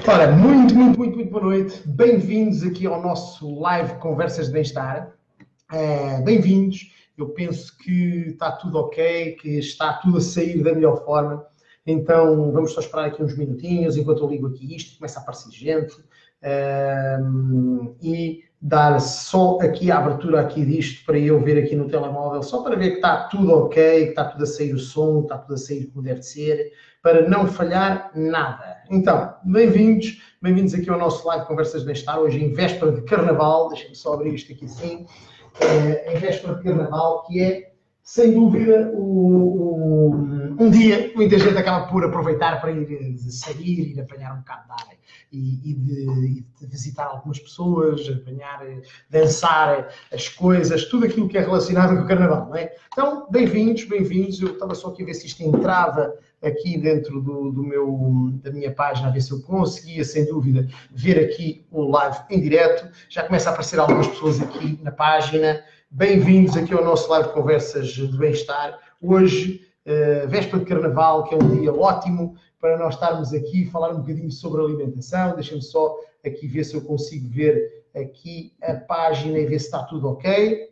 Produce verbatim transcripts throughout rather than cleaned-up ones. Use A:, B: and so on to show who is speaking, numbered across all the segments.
A: Ora, muito, muito, muito, muito boa noite. Bem-vindos aqui ao nosso live Conversas de Bem-Estar. Uh, Bem-vindos. Eu penso que está tudo ok, que está tudo a sair da melhor forma. Então, vamos só esperar aqui uns minutinhos enquanto eu ligo aqui isto, começa a aparecer gente. Uh, e dar só aqui a abertura aqui disto para eu ver aqui no telemóvel, só para ver que está tudo ok, que está tudo a sair o som, está tudo a sair como deve ser, para não falhar nada. Então, bem-vindos, bem-vindos aqui ao nosso live Conversas de Bem-Estar, hoje em véspera de Carnaval, deixem-me só abrir isto aqui assim, é, em véspera de Carnaval, que é, sem dúvida, o, o, um dia que muita gente acaba por aproveitar para ir sair, ir apanhar um bocado de ar e, e, de, e de visitar algumas pessoas, apanhar, dançar as coisas, tudo aquilo que é relacionado com o Carnaval, não é? Então, bem-vindos, bem-vindos. Eu estava só aqui a ver se isto entrava aqui dentro do, do meu, da minha página, a ver se eu conseguia, sem dúvida, ver aqui o live em direto. Já começa a aparecer algumas pessoas aqui na página. Bem-vindos aqui ao nosso live de Conversas de Bem-Estar. Hoje, uh, véspera de Carnaval, que é um dia ótimo para nós estarmos aqui e falar um bocadinho sobre alimentação. Deixem-me só aqui ver se eu consigo ver aqui a página e ver se está tudo ok.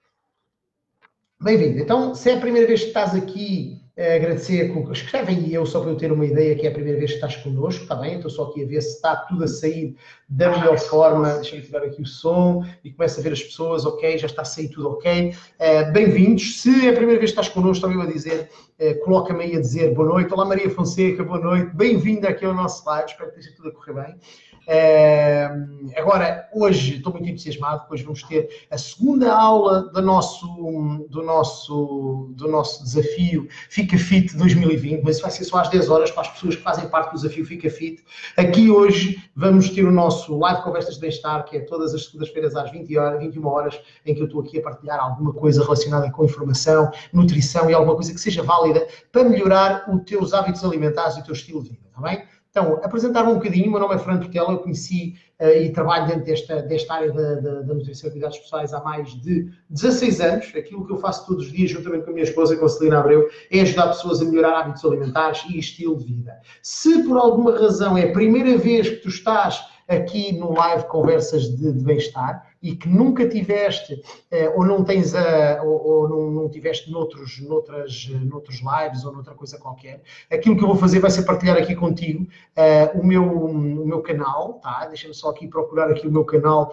A: Bem-vindo. Então, se é a primeira vez que estás aqui, eh, agradecer, escreve aí eu, só para eu ter uma ideia que é a primeira vez que estás connosco, está bem? Estou só aqui a ver se está tudo a sair da melhor forma. Deixa-me tirar aqui o som e começo a ver as pessoas, ok, já está a sair tudo ok. Uh, Bem-vindos. Se é a primeira vez que estás connosco, também a dizer, uh, coloca-me aí a dizer boa noite. Olá Maria Fonseca, boa noite. Bem-vinda aqui ao nosso live, espero que esteja tudo a correr bem. Uh, agora, hoje estou muito entusiasmado, depois vamos ter a segunda aula do nosso, do nosso, do nosso desafio Fica Fit dois mil e vinte, mas isso vai ser só às dez horas para as pessoas que fazem parte do desafio Fica Fit. Aqui hoje vamos ter o nosso live Conversas de Bem-Estar, que é todas as segundas-feiras às vinte horas, vinte e uma horas, em que eu estou aqui a partilhar alguma coisa relacionada com informação, nutrição e alguma coisa que seja válida para melhorar os teus hábitos alimentares e o teu estilo de vida, está bem? Então, apresentar-me um bocadinho, o meu nome é Fernando Portela, eu conheci uh, e trabalho dentro desta, desta área da, da, da nutrição e cuidados pessoais há mais de dezasseis anos. Aquilo que eu faço todos os dias, juntamente com a minha esposa, com a Celina Abreu, é ajudar pessoas a melhorar hábitos alimentares e estilo de vida. Se por alguma razão é a primeira vez que tu estás aqui no live Conversas de, de Bem-Estar e que nunca tiveste, eh, ou não tens, a, ou, ou não, não tiveste noutros, noutras, noutros lives ou noutra coisa qualquer, aquilo que eu vou fazer vai ser partilhar aqui contigo eh, o, meu, o meu canal, tá? Deixa-me só aqui procurar aqui o meu canal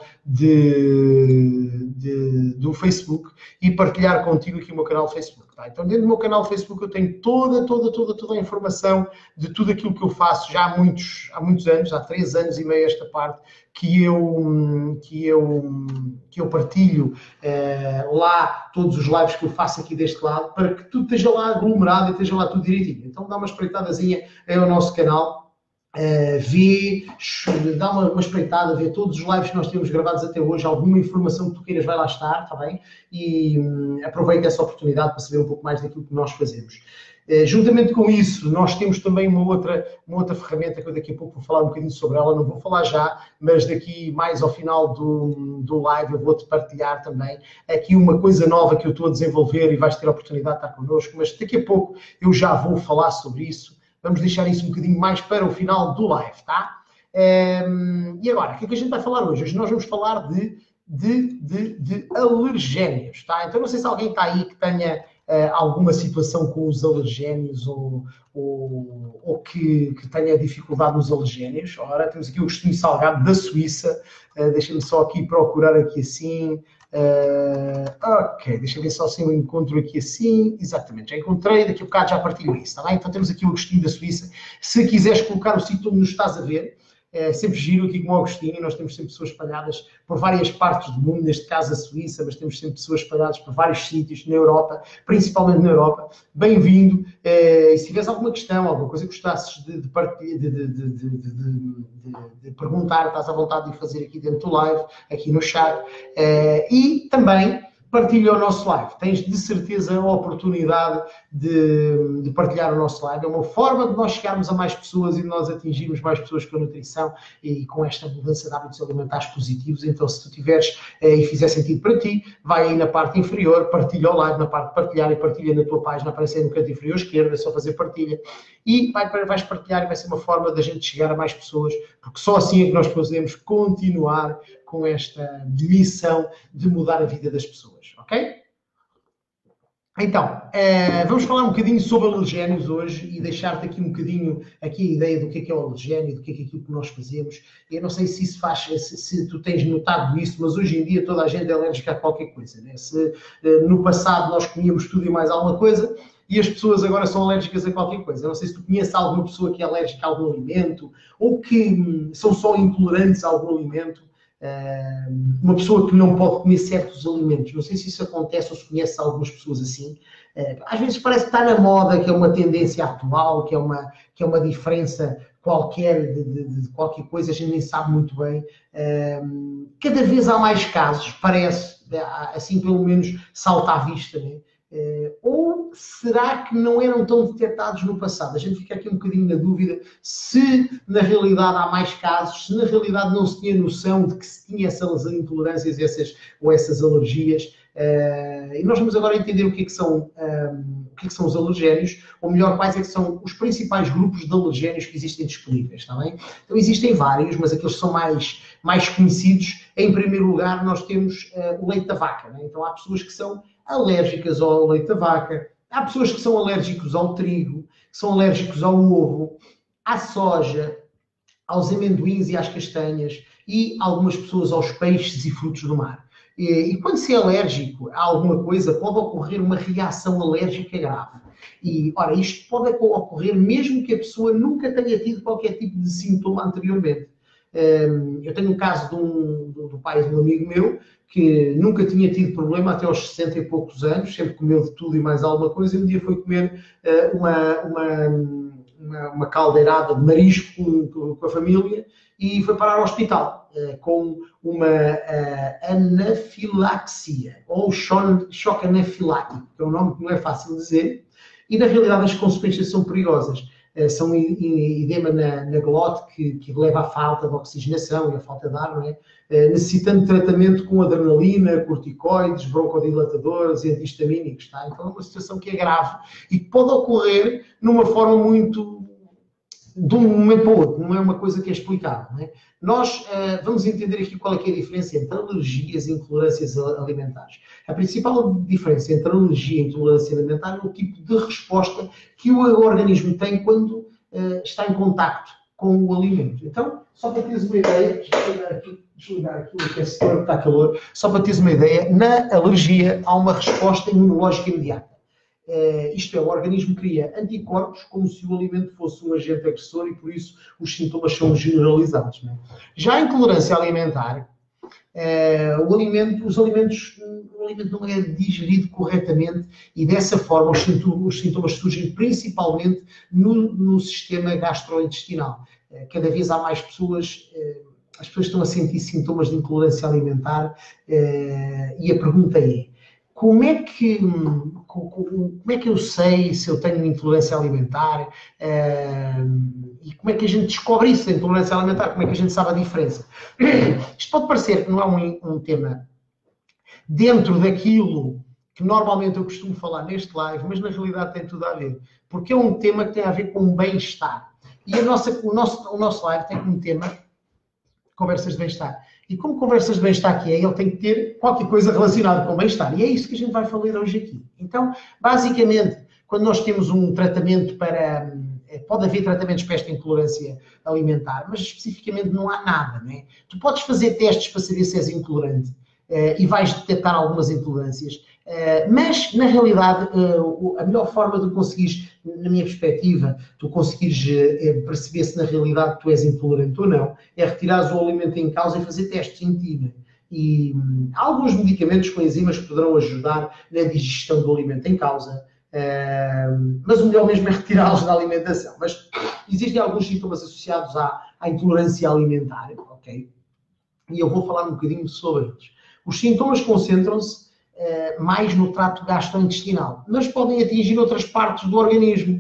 A: de, de, do Facebook e partilhar contigo aqui o meu canal do Facebook, tá? Então, dentro do meu canal do Facebook eu tenho toda, toda, toda, toda a informação de tudo aquilo que eu faço já há muitos, há muitos anos, há três anos e meio esta parte, que eu, que eu, que eu partilho eh, lá todos os lives que eu faço aqui deste lado, para que tudo esteja lá aglomerado e esteja lá tudo direitinho. Então dá uma espreitadazinha aí ao nosso canal, eh, vê, dá uma, uma espreitada, vê todos os lives que nós temos gravados até hoje, alguma informação que tu queiras vai lá estar, está bem? E hum, aproveita essa oportunidade para saber um pouco mais daquilo que nós fazemos. Uh, juntamente com isso, nós temos também uma outra, uma outra ferramenta que eu daqui a pouco vou falar um bocadinho sobre ela, não vou falar já, mas daqui mais ao final do, do live eu vou-te partilhar também aqui uma coisa nova que eu estou a desenvolver e vais ter a oportunidade de estar connosco, mas daqui a pouco eu já vou falar sobre isso. Vamos deixar isso um bocadinho mais para o final do live, tá? Um, e agora, o que é que a gente vai falar hoje? Hoje nós vamos falar de, de, de, de alergénios, tá? Então não sei se alguém está aí que tenha Uh, alguma situação com os alergénios ou, ou, ou que, que tenha dificuldade nos alergénios. Ora, temos aqui o Agostinho Salgado da Suíça. Uh, Deixa-me só aqui procurar aqui assim. Uh, ok, deixa-me ver só se eu encontro aqui assim. Exatamente, já encontrei. Daqui a bocado já partilho isso, está bem? Então temos aqui o Agostinho da Suíça. Se quiseres colocar o sítio onde nos estás a ver, é sempre giro aqui com o Agostinho, nós temos sempre pessoas espalhadas por várias partes do mundo, neste caso a Suíça, mas temos sempre pessoas espalhadas por vários sítios na Europa, principalmente na Europa. Bem-vindo. E se tiveres alguma questão, alguma coisa que gostasses de, de, partilhar, de, de, de, de, de, de perguntar, estás à vontade de fazer aqui dentro do live, aqui no chat. E também partilha o nosso live. Tens de certeza a oportunidade de, de partilhar o nosso live. É uma forma de nós chegarmos a mais pessoas e de nós atingirmos mais pessoas com a nutrição e com esta mudança de hábitos alimentares positivos. Então, se tu tiveres eh, e fizer sentido para ti, vai aí na parte inferior, partilha o live, na parte de partilhar e partilha na tua página, aparece aí no canto inferior esquerdo, é só fazer partilha. E vai, vais partilhar e vai ser uma forma da gente chegar a mais pessoas, porque só assim é que nós podemos continuar com esta missão de mudar a vida das pessoas, ok? Então, eh, vamos falar um bocadinho sobre alergénios hoje e deixar-te aqui um bocadinho aqui a ideia do que é que é o alergénio, do que é que é aquilo que nós fazemos. Eu não sei se isso faz, se, se tu tens notado isso, mas hoje em dia toda a gente é alérgica a qualquer coisa, né? Se eh, no passado nós comíamos tudo e mais alguma coisa, e as pessoas agora são alérgicas a qualquer coisa. Eu não sei se tu conheces alguma pessoa que é alérgica a algum alimento, ou que hum, são só intolerantes a algum alimento. Uh, uma pessoa que não pode comer certos alimentos. Não sei se isso acontece ou se conhece algumas pessoas assim. Uh, às vezes parece que está na moda, que é uma tendência atual, que é uma, que é uma diferença qualquer de, de, de qualquer coisa, a gente nem sabe muito bem. Uh, cada vez há mais casos, parece, assim pelo menos salta à vista, né? Uh, ou será que não eram tão detectados no passado? A gente fica aqui um bocadinho na dúvida se na realidade há mais casos, se na realidade não se tinha noção de que se tinha essas intolerâncias essas, ou essas alergias. Uh, e nós vamos agora entender o que é que são, um, o que é que são os alergénios, ou melhor, quais é que são os principais grupos de alergénios que existem disponíveis, está bem? Então existem vários, mas aqueles que são mais, mais conhecidos. Em primeiro lugar, nós temos uh, o leite da vaca, né? Então há pessoas que são alérgicas ao leite da vaca, há pessoas que são alérgicos ao trigo, que são alérgicos ao ovo, à soja, aos amendoins e às castanhas, e algumas pessoas aos peixes e frutos do mar. E, e quando se é alérgico a alguma coisa, pode ocorrer uma reação alérgica grave. E, ora, isto pode ocorrer mesmo que a pessoa nunca tenha tido qualquer tipo de sintoma anteriormente. Eu tenho um caso de um, do pai de um amigo meu que nunca tinha tido problema até aos sessenta e poucos anos, sempre comeu de tudo e mais alguma coisa, e um dia foi comer uma, uma, uma, uma caldeirada de marisco com, com a família e foi parar ao hospital com uma anafilaxia, ou choque anafilático, que é um nome que não é fácil de dizer, e na realidade as consequências são perigosas. São edema na, na glote que, que leva à falta de oxigenação e à falta de ar, não é? Necessitando de tratamento com adrenalina, corticoides, broncodilatadores e antihistamínicos, tá? Então é uma situação que é grave e que pode ocorrer numa forma muito... de um momento para o outro, não é uma coisa que é explicável, não é? Nós uh, vamos entender aqui qual é que é a diferença entre alergias e intolerâncias alimentares. A principal diferença entre alergia e intolerância alimentar é o tipo de resposta que o organismo tem quando uh, está em contacto com o alimento. Então, só para teres uma ideia, desligar aqui, desligar aqui o aquecedor que está calor, só para teres uma ideia, na alergia há uma resposta imunológica imediata. Uh, isto é, o organismo cria anticorpos como se o alimento fosse um agente agressor e por isso os sintomas são generalizados. Não é? Já a intolerância alimentar, uh, o alimento, os alimentos, o alimento não é digerido corretamente e dessa forma os sintomas, os sintomas surgem principalmente no, no sistema gastrointestinal. Uh, cada vez há mais pessoas... Uh, as pessoas estão a sentir sintomas de intolerância alimentar uh, e a pergunta é: Como é, que, como é que eu sei se eu tenho intolerância alimentar? Uh, e como é que a gente descobre isso, a intolerância alimentar? Como é que a gente sabe a diferença? Isto pode parecer que não é um, um tema dentro daquilo que normalmente eu costumo falar neste live, mas na realidade tem tudo a ver. Porque é um tema que tem a ver com o bem-estar. E a nossa, o, nosso, o nosso live tem como tema conversas de bem-estar. E como conversas de bem-estar que é, ele tem que ter qualquer coisa relacionada com o bem-estar. E é isso que a gente vai falar hoje aqui. Então, basicamente, quando nós temos um tratamento para... Pode haver tratamentos para esta intolerância alimentar, mas especificamente não há nada, não é? Tu podes fazer testes para saber se és intolerante uh, e vais detectar algumas intolerâncias, uh, mas, na realidade, uh, a melhor forma de conseguires, na minha perspectiva, tu conseguires uh, perceber se na realidade tu és intolerante ou não, é retirares o alimento em causa e fazer testes em ti, né? E um, há alguns medicamentos com enzimas que poderão ajudar na digestão do alimento em causa. Uh, mas o melhor mesmo é retirá-los da alimentação. Mas existem alguns sintomas associados à, à intolerância alimentar, ok? E eu vou falar um bocadinho sobre eles. Os sintomas concentram-se uh, mais no trato gastrointestinal, mas podem atingir outras partes do organismo,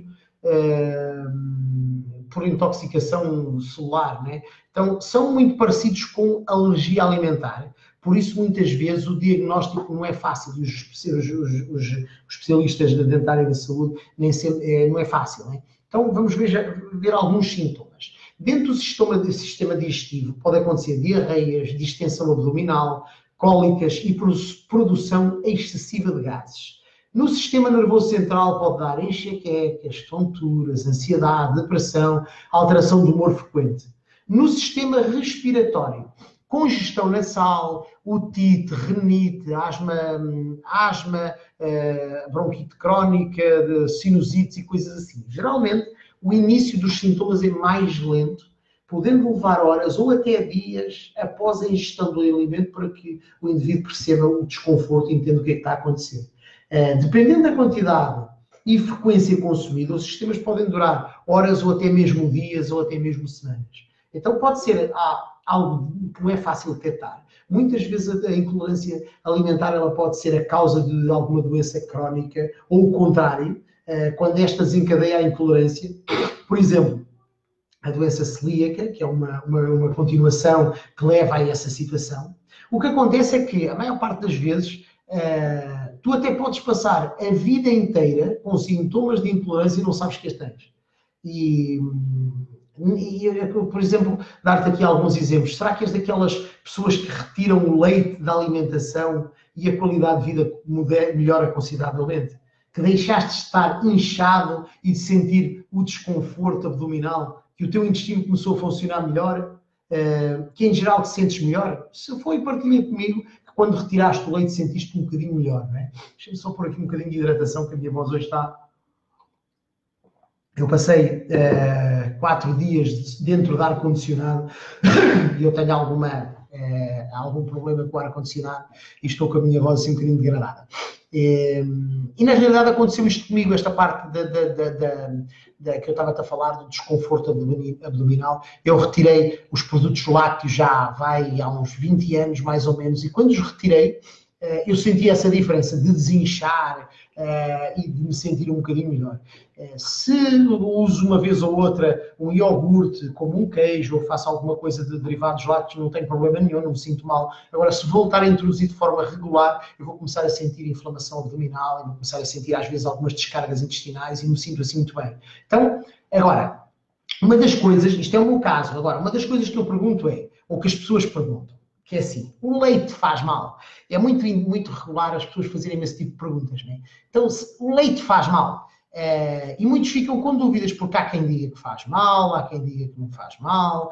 A: uh, por intoxicação celular, né? Então, são muito parecidos com alergia alimentar. Por isso, muitas vezes, o diagnóstico não é fácil. Os, os, os, os especialistas da dentária da saúde nem sempre, é, não é fácil. Né? Então, vamos ver, ver alguns sintomas. Dentro do sistema, do sistema digestivo, pode acontecer diarreias, distensão abdominal, cólicas e produção excessiva de gases. No sistema nervoso central pode dar enxaquecas, tonturas, ansiedade, depressão, alteração do humor frequente. No sistema respiratório, congestão nasal, otite, renite, asma, asma bronquite crónica, sinusites e coisas assim. Geralmente, o início dos sintomas é mais lento, podendo levar horas ou até dias após a ingestão do alimento para que o indivíduo perceba o desconforto e entenda o que é que está a acontecer. Dependendo da quantidade e frequência consumida, os sistemas podem durar horas ou até mesmo dias ou até mesmo semanas. Então pode ser algo que não é fácil detectar. Muitas vezes a intolerância alimentar ela pode ser a causa de alguma doença crónica ou o contrário, quando esta desencadeia a intolerância. Por exemplo, a doença celíaca, que é uma, uma, uma continuação que leva a essa situação. O que acontece é que, a maior parte das vezes, uh, tu até podes passar a vida inteira com sintomas de intolerância e não sabes que as tens. E, e, por exemplo, dar-te aqui alguns exemplos. Será que és daquelas pessoas que retiram o leite da alimentação e a qualidade de vida melhora consideravelmente? Que deixaste de estar inchado e de sentir o desconforto abdominal? Que o teu intestino começou a funcionar melhor, uh, que em geral te sentes melhor? Se foi, partilha comigo que quando retiraste o leite sentiste um bocadinho melhor, não é? Deixa-me só pôr aqui um bocadinho de hidratação, que a minha voz hoje está... Eu passei uh, quatro dias dentro do ar-condicionado e eu tenho alguma, uh, algum problema com o ar-condicionado e estou com a minha voz assim um bocadinho degradada. E, e na realidade aconteceu isto comigo, esta parte da, da, da, da, da, que eu estava a falar do desconforto abdominal. Eu retirei os produtos lácteos já vai há uns vinte anos mais ou menos, e quando os retirei eu senti essa diferença de desinchar uh, e de me sentir um bocadinho melhor. Uh, se uso uma vez ou outra um iogurte, como um queijo, ou faço alguma coisa de derivados lácteos, não tem problema nenhum, não me sinto mal. Agora, se voltar a introduzir de forma regular, eu vou começar a sentir inflamação abdominal, eu vou começar a sentir às vezes algumas descargas intestinais e me sinto assim muito bem. Então, agora, uma das coisas, isto é o meu caso, agora, uma das coisas que eu pergunto é, ou que as pessoas perguntam, que é assim, o leite faz mal? É muito, muito regular as pessoas fazerem esse tipo de perguntas, não é? Então, se o leite faz mal? Uh, e muitos ficam com dúvidas, porque há quem diga que faz mal, há quem diga que não faz mal,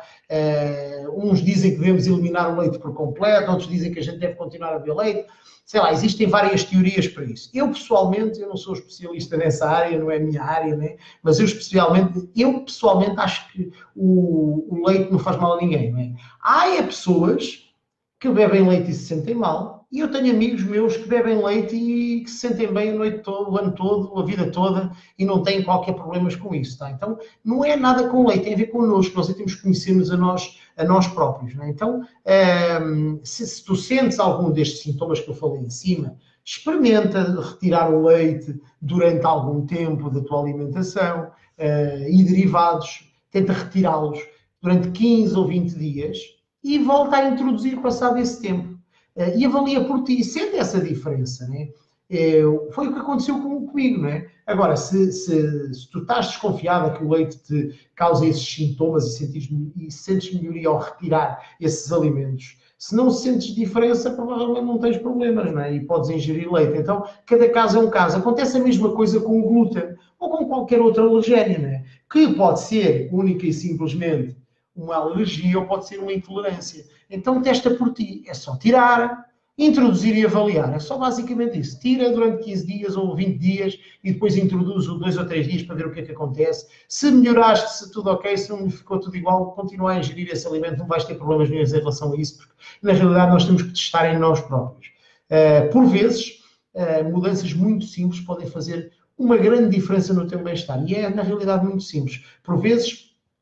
A: uh, uns dizem que devemos eliminar o leite por completo, outros dizem que a gente deve continuar a beber leite, sei lá, existem várias teorias para isso. Eu, pessoalmente, eu não sou especialista nessa área, não é a minha área, né? Mas eu, especialmente, eu, pessoalmente, acho que o, o leite não faz mal a ninguém, não é? Há é pessoas que bebem leite e se sentem mal, e eu tenho amigos meus que bebem leite e que se sentem bem a noite toda, o ano todo, a vida toda, e não têm qualquer problemas com isso, tá? Então, não é nada com o leite, tem a ver connosco, nós temos que conhecer-nos a nós, a nós próprios, né? Então, um, se, se tu sentes algum destes sintomas que eu falei em cima, experimenta retirar o leite durante algum tempo da tua alimentação uh, e derivados, tenta retirá-los durante quinze ou vinte dias, e volta a introduzir passado esse tempo. Uh, e avalia por ti, sente essa diferença, né? Uh, foi o que aconteceu com, comigo, não é? Agora, se, se, se tu estás desconfiada que o leite te causa esses sintomas e, sentes, e sentes melhoria ao retirar esses alimentos, se não sentes diferença, provavelmente não tens problemas, não é? E podes ingerir leite. Então, cada caso é um caso. Acontece a mesma coisa com o glúten ou com qualquer outro alergénio, não é? Que pode ser única e simplesmente uma alergia ou pode ser uma intolerância. Então testa por ti. É só tirar, introduzir e avaliar. É só basicamente isso. Tira durante quinze dias ou vinte dias e depois introduz o dois ou três dias para ver o que é que acontece. Se melhoraste, se tudo ok, se não ficou tudo igual, continua a ingerir esse alimento, não vais ter problemas nenhum em relação a isso, porque na realidade nós temos que testar em nós próprios. Uh, por vezes, uh, mudanças muito simples podem fazer uma grande diferença no teu bem-estar. E é na realidade muito simples. Por vezes,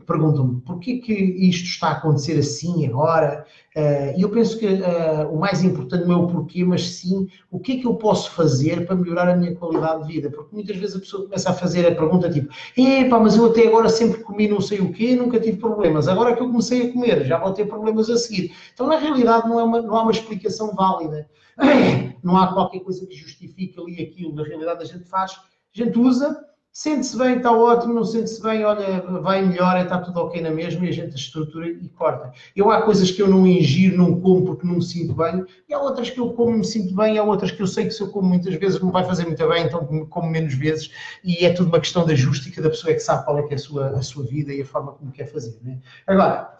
A: perguntam-me porquê que isto está a acontecer assim agora, e eu penso que uh, o mais importante não é o porquê, mas sim o que é que eu posso fazer para melhorar a minha qualidade de vida, porque muitas vezes a pessoa começa a fazer a pergunta tipo, epá, mas eu até agora sempre comi não sei o quê, nunca tive problemas, agora que eu comecei a comer, já vou ter problemas a seguir. Então, na realidade, não, é uma, não há uma explicação válida, não há qualquer coisa que justifique ali aquilo, na realidade a gente faz, a gente usa, sente-se bem, está ótimo, não sente-se bem, olha, vai melhor, está tudo ok na mesma e a gente estrutura e corta. Eu há coisas que eu não ingiro, não como porque não me sinto bem, e há outras que eu como e me sinto bem, e há outras que eu sei que se eu como muitas vezes não vai fazer muito bem, então como menos vezes, e é tudo uma questão de ajuste e cada pessoa é que sabe qual é que é a sua, a sua vida e a forma como quer fazer, né? Agora,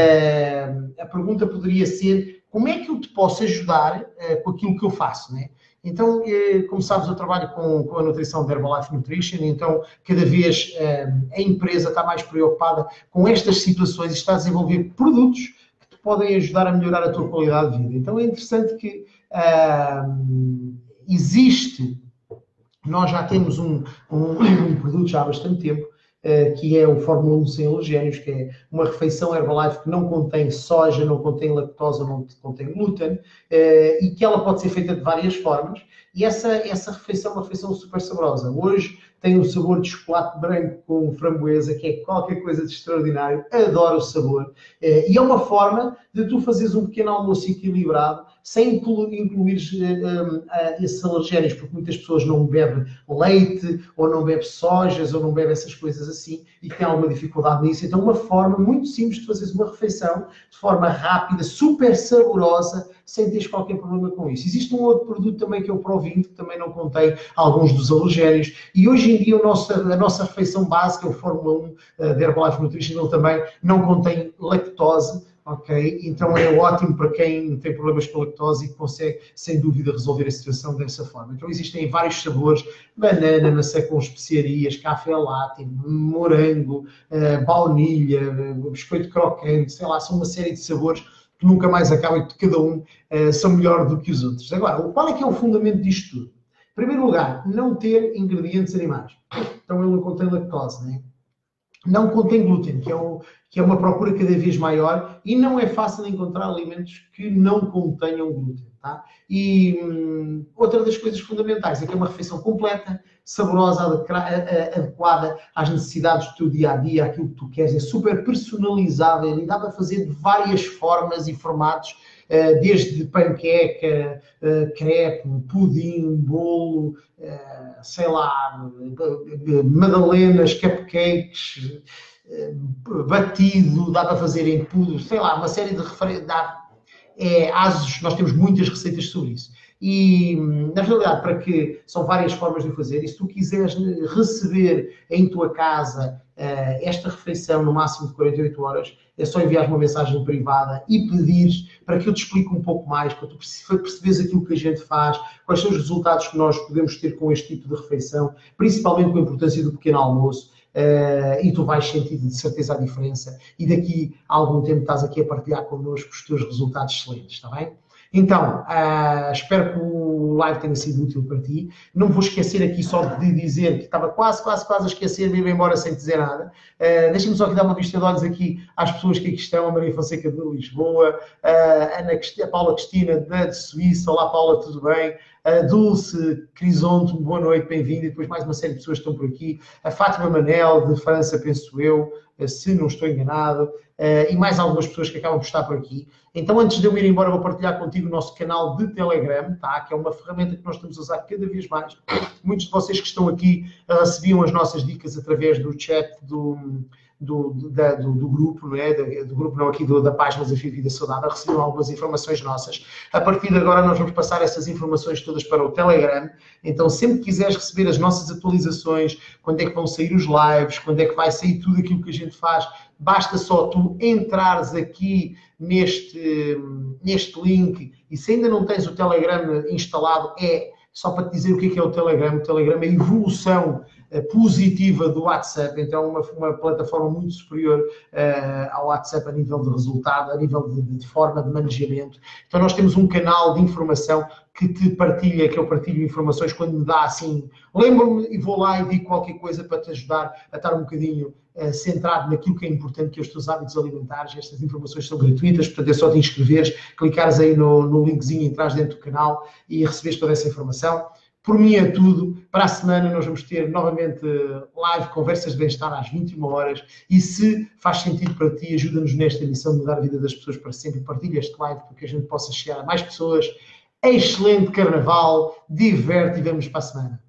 A: a pergunta poderia ser, como é que eu te posso ajudar com aquilo que eu faço, né? Então, como sabes, eu trabalho com, com a nutrição da Herbalife Nutrition, então cada vez a empresa está mais preocupada com estas situações e está a desenvolver produtos que te podem ajudar a melhorar a tua qualidade de vida. Então é interessante que uh, existe, nós já temos um, um, um produto já há bastante tempo, que é o Fórmula um sem alergénios, que é uma refeição Herbalife que não contém soja, não contém lactose, não contém glúten, e que ela pode ser feita de várias formas. E essa, essa refeição é uma refeição super saborosa. Hoje tem um sabor de chocolate branco com framboesa, que é qualquer coisa de extraordinário. Adoro o sabor. E é uma forma de tu fazeres um pequeno almoço equilibrado, sem incluir uh, uh, esses alergénios, porque muitas pessoas não bebem leite, ou não bebem sojas, ou não bebem essas coisas assim, e têm alguma dificuldade nisso. Então, uma forma muito simples de fazeres uma refeição, de forma rápida, super saborosa, sem teres qualquer problema com isso. Existe um outro produto também que é o Pro vinte, que também não contém alguns dos alergénios, e hoje em dia o nosso, a nossa refeição básica, o Fórmula um uh, da Herbalife Nutrition, ele também não contém lactose. Ok? Então é ótimo para quem tem problemas com lactose e que consegue, sem dúvida, resolver a situação dessa forma. Então existem vários sabores, banana, maçã com especiarias, café latte, morango, uh, baunilha, uh, biscoito crocante, sei lá, são uma série de sabores que nunca mais acabam e que cada um uh, são melhor do que os outros. Agora, qual é que é o fundamento disto tudo? Em primeiro lugar, não ter ingredientes animais. Então ele não contém lactose, né? Não contém glúten, que é, um, que é uma procura cada vez maior e não é fácil encontrar alimentos que não contenham glúten. Tá? E hum, outra das coisas fundamentais é que é uma refeição completa, saborosa, adequada às necessidades do teu dia-a-dia, aquilo que tu queres, é super personalizável e dá para fazer de várias formas e formatos, desde panqueca, crepe, pudim, bolo, sei lá, madalenas, cupcakes, batido, dá para fazer em pudo, sei lá, uma série de referências. É, ASUS, nós temos muitas receitas sobre isso. E, na realidade, para que são várias formas de o fazer, e se tu quiseres receber em tua casa uh, esta refeição no máximo de quarenta e oito horas, é só enviar uma mensagem privada e pedires para que eu te explique um pouco mais, para tu perceberes aquilo que a gente faz, quais são os resultados que nós podemos ter com este tipo de refeição, principalmente com a importância do pequeno almoço. Uh, e tu vais sentir de certeza a diferença e daqui a algum tempo estás aqui a partilhar connosco os teus resultados excelentes, está bem? Então, uh, espero que o live tenha sido útil para ti. Não vou esquecer aqui só de dizer que estava quase, quase, quase a esquecer de ir embora sem dizer nada. Uh, Deixa-me só aqui dar uma vista de olhos aqui às pessoas que aqui estão. A Maria Fonseca de Lisboa, uh, Ana, a Paula Cristina da de Suíça. Olá, Paula, tudo bem? A Dulce Crisonto, boa noite, bem-vinda. E depois mais uma série de pessoas que estão por aqui. A Fátima Manel, de França, penso eu, se não estou enganado. Uh, e mais algumas pessoas que acabam por estar por aqui. Então, antes de eu ir embora, vou partilhar contigo o nosso canal de Telegram, tá? Que é uma ferramenta que nós estamos a usar cada vez mais. Muitos de vocês que estão aqui uh, recebiam as nossas dicas através do chat do, do, da, do, do grupo, não é? Do, do grupo não, aqui do, da página Desafio Vida Saudável, recebiam algumas informações nossas. A partir de agora, nós vamos passar essas informações todas para o Telegram. Então, sempre que quiseres receber as nossas atualizações, quando é que vão sair os lives, quando é que vai sair tudo aquilo que a gente faz, basta só tu entrares aqui neste, neste link e se ainda não tens o Telegram instalado, é só para te dizer o que é, que é o Telegram. O Telegram é a evolução positiva do WhatsApp, então uma, uma plataforma muito superior uh, ao WhatsApp a nível de resultado, a nível de, de forma de manejamento. Então nós temos um canal de informação que te partilha, que eu partilho informações quando me dá assim, lembro-me e vou lá e digo qualquer coisa para te ajudar a estar um bocadinho uh, centrado naquilo que é importante, que é os teus hábitos alimentares. Estas informações são gratuitas, portanto é só te inscreveres, clicares aí no, no linkzinho e entrares dentro do canal e receberes toda essa informação. Por mim é tudo. Para a semana nós vamos ter novamente live, conversas de bem-estar às vinte e uma horas. E se faz sentido para ti, ajuda-nos nesta missão de mudar a vida das pessoas para sempre. Partilha este live para que a gente possa chegar a mais pessoas. Excelente carnaval, diverte e vemos para a semana.